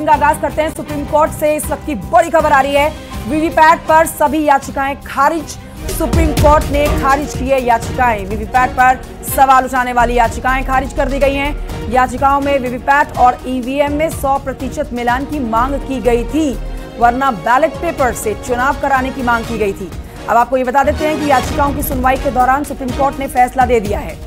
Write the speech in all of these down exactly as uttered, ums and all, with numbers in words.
का आगाज करते हैं सुप्रीम कोर्ट से। इस वक्त की बड़ी खबर आ रही है, वीवीपैट पर सभी याचिकाएं खारिज। सुप्रीम कोर्ट ने खारिज की है याचिकाएं। वीवीपैट पर सवाल उठाने वाली याचिकाएं खारिज कर दी गई हैं। याचिकाओं में वीवीपैट और ईवीएम में सौ प्रतिशत मिलान की मांग की गई थी, वरना बैलेट पेपर से चुनाव कराने की मांग की गई थी। अब आपको ये बता देते हैं कि याचिकाओं की सुनवाई के दौरान सुप्रीम कोर्ट ने फैसला दे दिया है।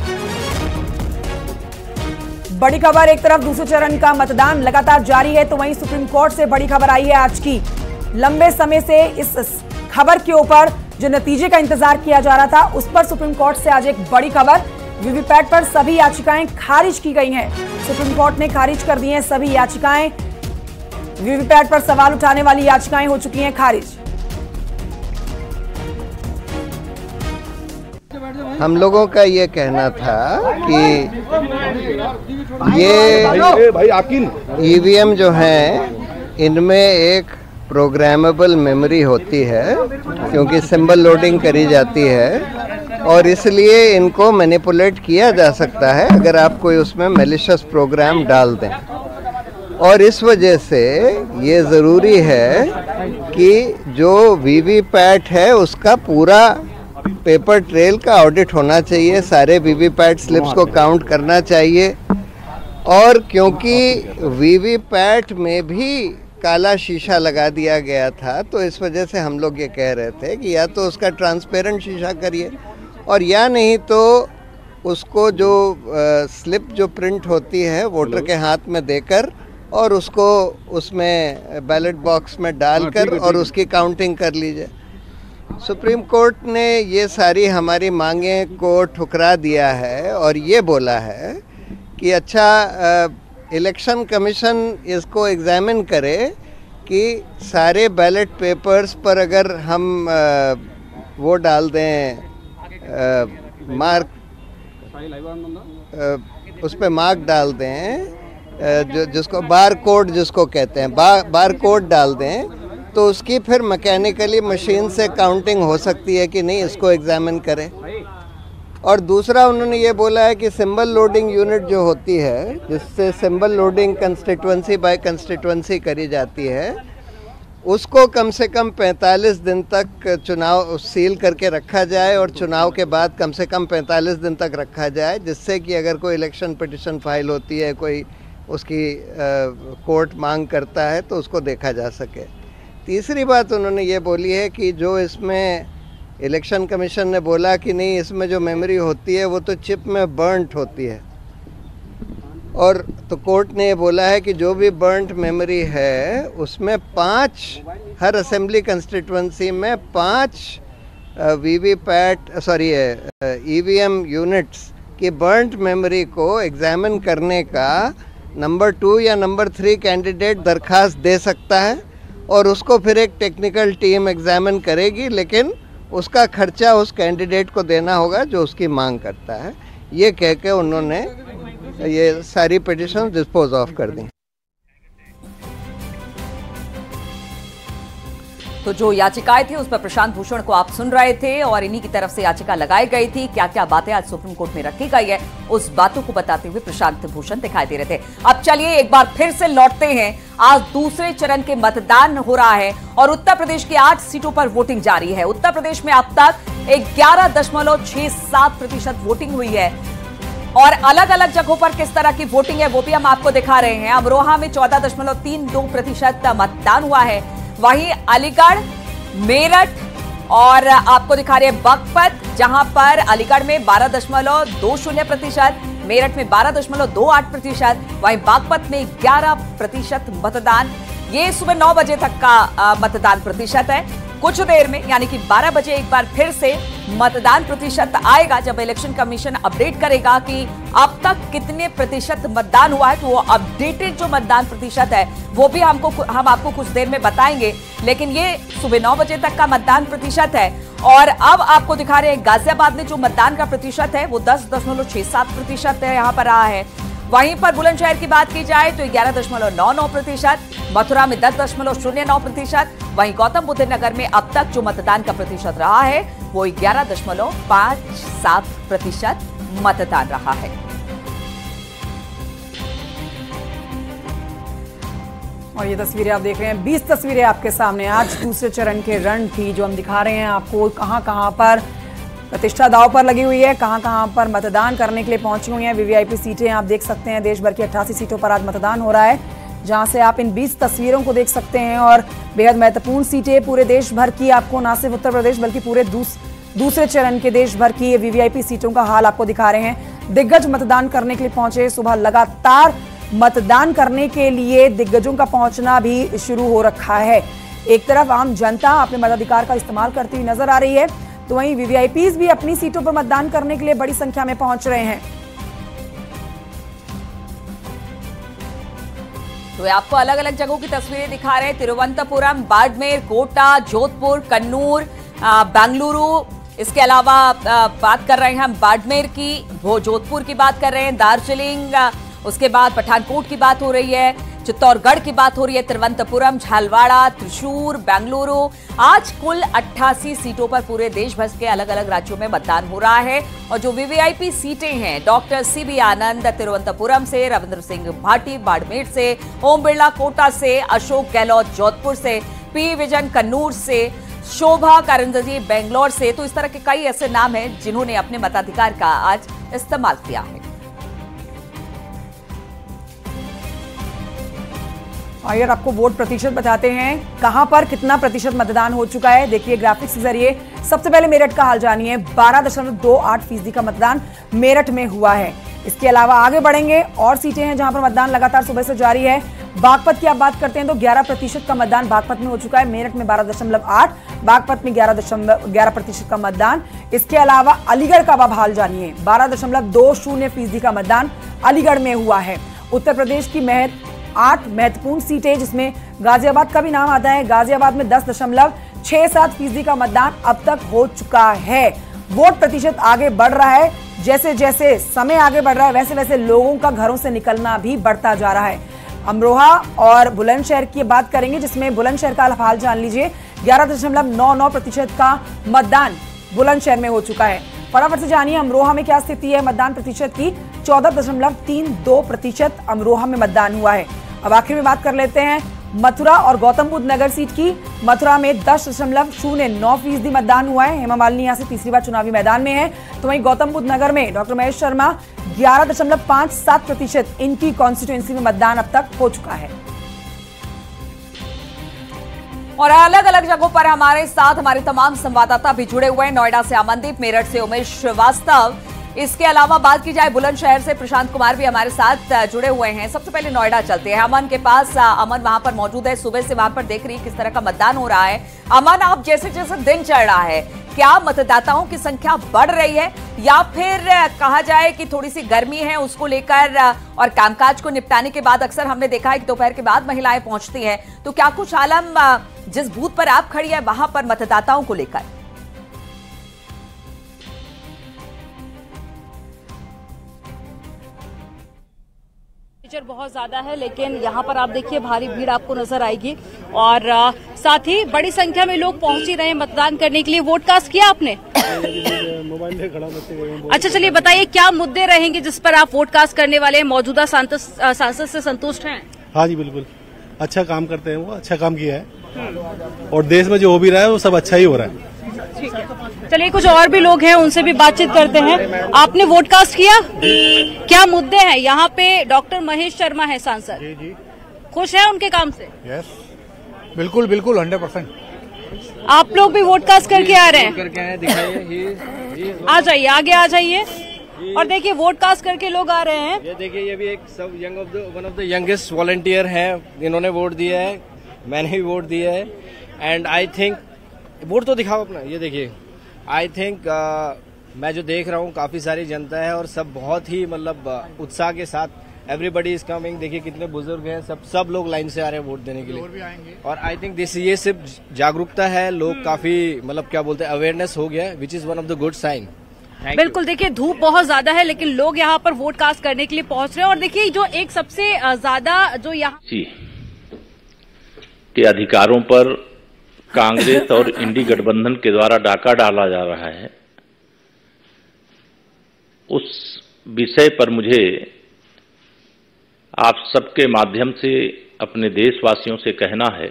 बड़ी खबर, एक तरफ दूसरे चरण का मतदान लगातार जारी है, तो वहीं सुप्रीम कोर्ट से बड़ी खबर आई है आज की। लंबे समय से इस खबर के ऊपर जो नतीजे का इंतजार किया जा रहा था, उस पर सुप्रीम कोर्ट से आज एक बड़ी खबर। वीवीपैट पर सभी याचिकाएं खारिज की गई हैं। सुप्रीम कोर्ट ने खारिज कर दी हैं सभी याचिकाएं। वीवीपैट पर सवाल उठाने वाली याचिकाएं हो चुकी हैं खारिज। हम लोगों का ये कहना था कि ये ईवीएम जो हैं इनमें एक प्रोग्रामेबल मेमोरी होती है, क्योंकि सिंबल लोडिंग करी जाती है और इसलिए इनको मैनिपुलेट किया जा सकता है अगर आप कोई उसमें मैलिशियस प्रोग्राम डाल दें। और इस वजह से ये ज़रूरी है कि जो वीवीपैट है उसका पूरा पेपर ट्रेल का ऑडिट होना चाहिए, सारे वीवीपैट स्लिप्स को काउंट करना चाहिए। और क्योंकि वीवीपैट में भी काला शीशा लगा दिया गया था, तो इस वजह से हम लोग ये कह रहे थे कि या तो उसका ट्रांसपेरेंट शीशा करिए, और या नहीं तो उसको जो आ, स्लिप जो प्रिंट होती है वोटर के हाथ में देकर और उसको उसमें बैलेट बॉक्स में डालकर और उसकी काउंटिंग कर लीजिए। सुप्रीम कोर्ट ने ये सारी हमारी मांगें को ठुकरा दिया है और ये बोला है कि अच्छा इलेक्शन कमीशन इसको एग्जामिन करे कि सारे बैलेट पेपर्स पर अगर हम आ, वो डाल दें आ, मार्क आ, उस पर मार्क डाल दें, आ, जो जिसको बार कोड जिसको कहते हैं, बा, बार कोड डाल दें, तो उसकी फिर मैकेनिकली मशीन से काउंटिंग हो सकती है कि नहीं, इसको एग्जामिन करें। और दूसरा उन्होंने ये बोला है कि सिंबल लोडिंग यूनिट जो होती है, जिससे symbol loading constituency by constituency करी जाती है, उसको कम से कम पैंतालीस दिन तक चुनाव सील करके रखा जाए और चुनाव के बाद कम से कम पैंतालीस दिन तक रखा जाए, जिससे कि अगर कोई इलेक्शन पिटिशन फाइल होती है, कोई उसकी कोर्ट मांग करता है, तो उसको देखा जा सके। तीसरी बात उन्होंने ये बोली है कि जो इसमें इलेक्शन कमीशन ने बोला कि नहीं, इसमें जो मेमोरी होती है वो तो चिप में बर्नट होती है, और तो कोर्ट ने ये बोला है कि जो भी बर्नट मेमोरी है उसमें पांच, हर असेंबली कंस्टिट्यूंसी में पांच वीवीपैट सॉरी ईवीएम यूनिट्स की बर्नट मेमोरी को एग्जामिन करने का नंबर टू या नंबर थ्री कैंडिडेट दरख्वास्त दे सकता है, और उसको फिर एक टेक्निकल टीम एग्जामिन करेगी, लेकिन उसका खर्चा उस कैंडिडेट को देना होगा जो उसकी मांग करता है। ये कह के उन्होंने ये सारी पिटिशन डिस्पोज ऑफ कर दी। तो जो याचिकाएं थी उस पर प्रशांत भूषण को आप सुन रहे थे, और इन्हीं की तरफ से याचिका लगाई गई थी। क्या क्या बातें आज सुप्रीम कोर्ट में रखी गई है, उस बातों को बताते हुए प्रशांत भूषण दिखाई दे रहे थे। अब चलिए एक बार फिर से लौटते हैं। आज दूसरे चरण के मतदान हो रहा है और उत्तर प्रदेश की आठ सीटों पर वोटिंग जारी है। उत्तर प्रदेश में अब तक ग्यारह दशमलव छह सात प्रतिशत वोटिंग हुई है, और अलग अलग जगहों पर किस तरह की वोटिंग है वो भी हम आपको दिखा रहे हैं। अमरोहा में चौदह दशमलव तीन दो प्रतिशत मतदान हुआ है, वहीं अलीगढ़, मेरठ और आपको दिखा रहे हैं बागपत, जहां पर अलीगढ़ में बारह दशमलव दो शून्य प्रतिशत, मेरठ में बारह दशमलव दो आठ प्रतिशत, वहीं बागपत में ग्यारह प्रतिशत मतदान। ये सुबह नौ बजे तक का आ, मतदान प्रतिशत है। कुछ देर में यानी कि बारह बजे एक बार फिर से मतदान प्रतिशत आएगा, जब इलेक्शन कमीशन अपडेट करेगा कि अब तक कितने प्रतिशत मतदान हुआ है। तो वो अपडेटेड जो मतदान प्रतिशत है वो भी हमको हम आपको कुछ देर में बताएंगे, लेकिन ये सुबह नौ बजे तक का मतदान प्रतिशत है। और अब आपको दिखा रहे हैं गाजियाबाद में जो मतदान का प्रतिशत है वो दस दशमलव छह सात प्रतिशत है यहाँ पर रहा है। वहीं पर बुलंदशहर की बात की जाए तो ग्यारह दशमलव नौ नौ प्रतिशत, मथुरा में दस दशमलव शून्य नौ प्रतिशत, वहीं गौतम बुद्ध नगर में अब तक जो मतदान का प्रतिशत रहा है वो ग्यारह दशमलव पांच सात प्रतिशत मतदान रहा है। और ये तस्वीरें आप देख रहे हैं, बीस तस्वीरें आपके सामने। आज दूसरे चरण के रण थी जो हम दिखा रहे हैं आपको, कहां कहां पर प्रतिष्ठा दांव पर लगी हुई है, कहां कहां पर मतदान करने के लिए पहुंची हुई हैं। वीवीआईपी सीटें आप देख सकते हैं, देश भर की अट्ठासी सीटों पर आज मतदान हो रहा है, जहां से आप इन बीस तस्वीरों को देख सकते हैं। और बेहद महत्वपूर्ण सीटें पूरे देश भर की, आपको न सिर्फ उत्तर प्रदेश बल्कि पूरे दूस, दूसरे चरण के देश भर की वीवीआईपी सीटों का हाल आपको दिखा रहे हैं। दिग्गज मतदान करने के लिए पहुंचे, सुबह लगातार मतदान करने के लिए दिग्गजों का पहुंचना भी शुरू हो रखा है। एक तरफ आम जनता अपने मताधिकार का इस्तेमाल करती हुई नजर आ रही है, तो वहीं वीवीआईपीज भी अपनी सीटों पर मतदान करने के लिए बड़ी संख्या में पहुंच रहे हैं। तो आपको अलग अलग जगहों की तस्वीरें दिखा रहे हैं, तिरुवनंतपुरम, बाड़मेर, कोटा, जोधपुर, कन्नूर, बेंगलुरु। इसके अलावा बात कर रहे हैं हम बाड़मेर की, वो जोधपुर की बात कर रहे हैं, दार्जिलिंग, उसके बाद पठानकोट की बात हो रही है, चित्तौड़गढ़ की बात हो रही है, तिरुवनंतपुरम, झालवाड़ा, त्रिशूर, बेंगलुरु। आज कुल अट्ठासी सीटों पर पूरे देश भर के अलग अलग राज्यों में मतदान हो रहा है। और जो वीवीआईपी सीटें हैं, डॉक्टर सीबी आनंद तिरुवनंतपुरम से, रविंद्र सिंह भाटी बाड़मेर से, ओम बिरला कोटा से, अशोक गहलोत जोधपुर से, पी विजन कन्नूर से, शोभा करंदजी बेंगलोर से। तो इस तरह के कई ऐसे नाम हैं जिन्होंने अपने मताधिकार का आज इस्तेमाल किया है। आइए आपको वोट प्रतिशत बताते हैं, कहां पर कितना प्रतिशत मतदान हो चुका है। देखिए ग्राफिक्स के जरिए सबसे पहले मेरठ का हाल जानिए। बारह दशमलव दो आठ फीसदी का मतदान मेरठ में हुआ है। इसके अलावा आगे बढ़ेंगे, और सीटें हैं जहां पर मतदान लगातार सुबह से जारी है। बागपत की आप बात करते हैं तो ग्यारह प्रतिशत का मतदान बागपत में हो चुका है। मेरठ में बारह दशमलव आठ, बागपत में ग्यारह दशमलव ग्यारह प्रतिशत का मतदान। इसके अलावा अलीगढ़ का आप हाल जानिए, बारह दशमलव दो शून्य फीसदी का मतदान अलीगढ़ में हुआ है। उत्तर प्रदेश की महत्व आठ महत्वपूर्ण सीटें, जिसमें गाजियाबाद का भी नाम आता है। गाजियाबाद में दस दशमलव छह सात फीसदी का मतदान अब तक हो चुका है। वोट प्रतिशत आगे बढ़ रहा है, जैसे जैसे समय आगे बढ़ रहा है वैसे वैसे लोगों का घरों से निकलना भी बढ़ता जा रहा है। अमरोहा और बुलंदशहर की बात करेंगे, जिसमें बुलंदशहर का हाल जान लीजिए। ग्यारह दशमलव नौ नौ प्रतिशत का मतदान बुलंदशहर में हो चुका है। फटाफट से जानिए अमरोहा में क्या स्थिति है मतदान प्रतिशत की। चौदह दशमलव तीन दो प्रतिशत अमरोहा में मतदान हुआ है। अब आखिर में बात कर लेते हैं मथुरा और गौतम बुद्ध नगर सीट की। मथुरा में दस दशमलव शून्य नौ फीसदी मतदान हुआ है। हेमा मालिनी यहाँ से तीसरी बार चुनावी मैदान में है। तो वहीं गौतम बुद्ध नगर में डॉक्टर महेश शर्मा ग्यारह दशमलव पांच सात प्रतिशत इनकी कॉन्स्टिट्यूएंसी में मतदान अब तक हो चुका है। और अलग अलग जगहों पर हमारे साथ हमारे तमाम संवाददाता भी जुड़े हुए हैं। नोएडा से अमनदीप, मेरठ से उमेश श्रीवास्तव, इसके अलावा बात की जाए बुलंदशहर से प्रशांत कुमार भी हमारे साथ जुड़े हुए हैं। सबसे पहले नोएडा चलते हैं, अमन के पास। अमन वहां पर मौजूद है, सुबह से वहां पर देख रही है किस तरह का मतदान हो रहा है। अमन, आप जैसे जैसे दिन चढ़ रहा है, क्या मतदाताओं की संख्या बढ़ रही है या फिर कहा जाए कि थोड़ी सी गर्मी है उसको लेकर और कामकाज को निपटाने के बाद अक्सर हमने देखा है कि दोपहर के बाद महिलाएं पहुंचती हैं, तो क्या कुछ आलम जिस बूथ पर आप खड़ी है वहां पर मतदाताओं को लेकर? बहुत ज्यादा है, लेकिन यहाँ पर आप देखिए भारी भीड़ आपको नजर आएगी और आ, साथ ही बड़ी संख्या में लोग पहुंच ही रहे हैं मतदान करने के लिए। वोट कास्ट किया आपने? मोबाइल खड़ा। अच्छा, चलिए बताइए क्या मुद्दे रहेंगे जिस पर आप वोट कास्ट करने वाले हैं? मौजूदा सांसद से संतुष्ट हैं? हाँ जी बिल्कुल, अच्छा काम करते हैं वो, अच्छा काम किया है और देश में जो हो भी रहा है वो सब अच्छा ही हो रहा है। ठीक है, चलिए कुछ और भी लोग हैं उनसे भी बातचीत करते हैं। आपने वोट कास्ट किया? क्या मुद्दे हैं? यहाँ पे डॉक्टर महेश शर्मा है सांसद, जी जी, खुश है उनके काम से? यस, बिल्कुल बिल्कुल हंड्रेड परसेंट। आप लोग भी वोट कास्ट करके आ रहे हैं? करके आए, दिखाइए। आ जाइए, आगे आ जाइए। और देखिए वोट कास्ट करके लोग आ रहे हैं। ये देखिए, ये भी एक सब young of the one of the youngest volunteer है, इन्होंने वोट दिया है, मैंने भी वोट दिया है। एंड आई थिंक वोट तो दिखाओ अपना, ये देखिए। आई थिंक uh, मैं जो देख रहा हूँ काफी सारी जनता है और सब बहुत ही मतलब uh, उत्साह के साथ एवरीबडी इज कमिंग। देखिए कितने बुजुर्ग हैं, सब सब लोग लाइन से आ रहे हैं वोट देने के लिए। और भी आएंगे। और आई थिंक दिस ये सिर्फ जागरूकता है, लोग काफी मतलब क्या बोलते हैं अवेयरनेस हो गया, which is one of the good sign. बिल्कुल, देखिए धूप बहुत ज्यादा है लेकिन लोग यहाँ पर वोट कास्ट करने के लिए पहुंच रहे हैं। और देखिए जो एक सबसे ज्यादा जो यहाँ के अधिकारों पर कांग्रेस और इंडी गठबंधन के द्वारा डाका डाला जा रहा है, उस विषय पर मुझे आप सबके माध्यम से अपने देशवासियों से कहना है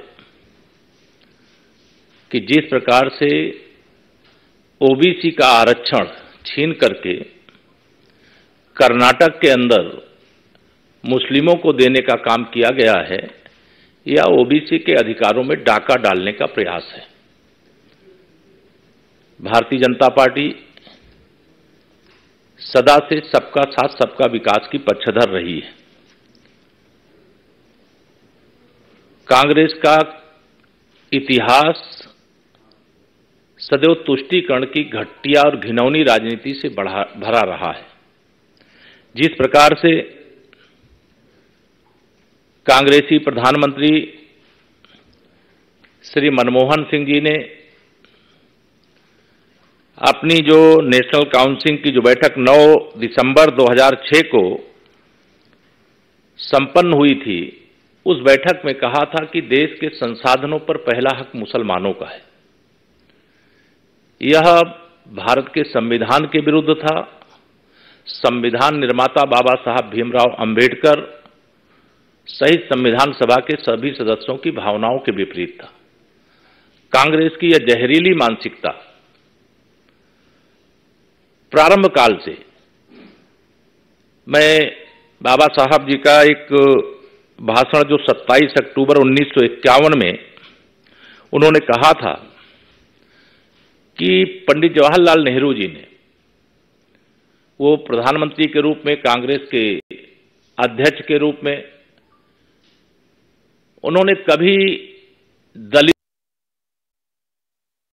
कि जिस प्रकार से ओबीसी का आरक्षण छीन करके कर्नाटक के अंदर मुस्लिमों को देने का काम किया गया है, यह ओबीसी के अधिकारों में डाका डालने का प्रयास है। भारतीय जनता पार्टी सदा से सबका साथ सबका विकास की पक्षधर रही है। कांग्रेस का इतिहास सदैव तुष्टीकरण की घटिया और घिनौनी राजनीति से बढ़ा भरा रहा है। जिस प्रकार से कांग्रेसी प्रधानमंत्री श्री मनमोहन सिंह जी ने अपनी जो नेशनल काउंसिल की जो बैठक नौ दिसंबर दो हज़ार छह को संपन्न हुई थी, उस बैठक में कहा था कि देश के संसाधनों पर पहला हक मुसलमानों का है। यह भारत के संविधान के विरुद्ध था। संविधान निर्माता बाबा साहब भीमराव अंबेडकर सहित संविधान सभा के सभी सदस्यों की भावनाओं के विपरीत था। कांग्रेस की यह जहरीली मानसिकता प्रारंभ काल से, मैं बाबा साहब जी का एक भाषण जो सत्ताईस अक्टूबर उन्नीस सौ इक्यावन में उन्होंने कहा था कि पंडित जवाहरलाल नेहरू जी ने, वो प्रधानमंत्री के रूप में, कांग्रेस के अध्यक्ष के रूप में, उन्होंने कभी दलित